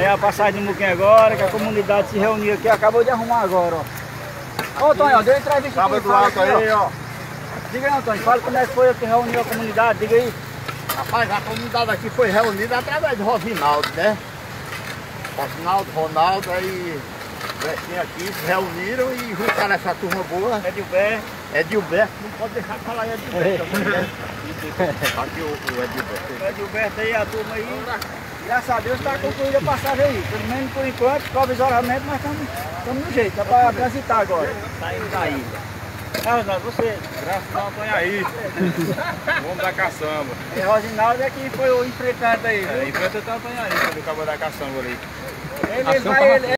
Tem a passagem do Muquim agora, que a comunidade se reuniu aqui, acabou de arrumar agora, ó. Ô, Antônio, deu entrevista aqui, do alto aí, ó. Diga aí, Antônio, fala como é que foi que reuniu a comunidade, diga aí. Rapaz, a comunidade aqui foi reunida através de Rosinaldo, né? Ronaldo, aí Vestinho aqui, se reuniram e juntaram essa turma boa. Edilberto, não pode deixar de falar Edilberto. Aqui o Edilberto. O Edilberto aí, a turma aí, graças a Deus está concluída a passagem aí. Pelo menos por enquanto, provisoriamente, mas estamos no jeito, dá para transitar agora. Tá indo daí. Ronaldo, você? Graças a Deus, aí. Vamos da caçamba. E Rosinaldo é que foi o enfrentante aí, viu? Enfrenta o Antônio aí, quando acabou da caçamba ali. Ele vai.